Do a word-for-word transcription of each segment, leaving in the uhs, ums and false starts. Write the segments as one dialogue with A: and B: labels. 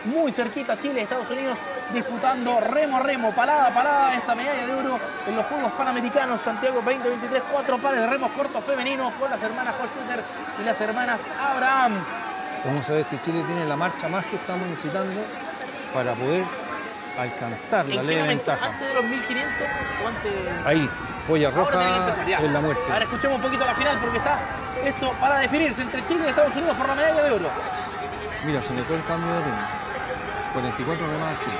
A: muy cerquita Chile y Estados Unidos disputando remo a remo, palada a palada, esta medalla de oro en los Juegos Panamericanos Santiago veinte veintitrés. Cuatro pares de remos cortos femeninos con las hermanas Holstetter y las hermanas Abraham.
B: Vamos a ver si Chile tiene la marcha más que estamos necesitando para poder alcanzar la leve ventaja.
A: ¿Antes de los mil quinientos o antes?
B: Ahí, polla roja en la muerte.
A: Ahora escuchemos un poquito la final porque está esto para definirse entre Chile y Estados Unidos por la medalla de oro.
B: Mira, se notó el cambio de ritmo. cuarenta y cuatro remadas Chile.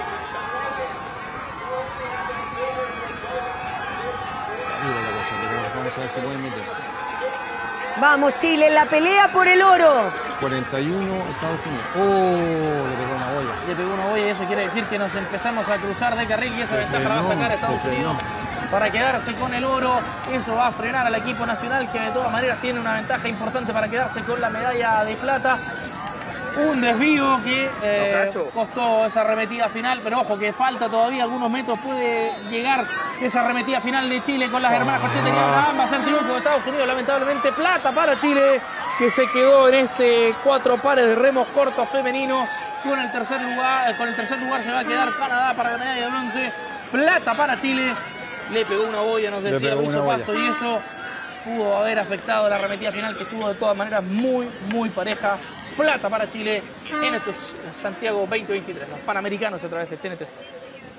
B: Mira la cosa, pero vamos a ver si pueden meterse.
C: Vamos Chile en la pelea por el oro.
B: cuarenta y uno Estados Unidos. ¡Oh! Le pegó una boya.
A: Le pegó una boya y eso quiere decir que nos empezamos a cruzar de carril y esa ventaja la va a sacar a Estados Unidos para quedarse con el oro. Eso va a frenar al equipo nacional que de todas maneras tiene una ventaja importante para quedarse con la medalla de plata. Un desvío que eh, costó esa arremetida final, pero ojo que falta todavía algunos metros, puede llegar esa arremetida final de Chile con las hermanas Holstetter y Abraham. Va a ser triunfo de Estados Unidos, lamentablemente plata para Chile, que se quedó en este cuatro pares de remos cortos femenino. Con el tercer lugar, con el tercer lugar se va a quedar Canadá para la medalla de bronce. Plata para Chile. Le pegó una boya, nos decía Luis Opaso, y eso pudo haber afectado la arremetida final, que estuvo de todas maneras muy, muy pareja. Plata para Chile en estos Santiago veinte veintitrés, los Panamericanos a través de T N T Sports.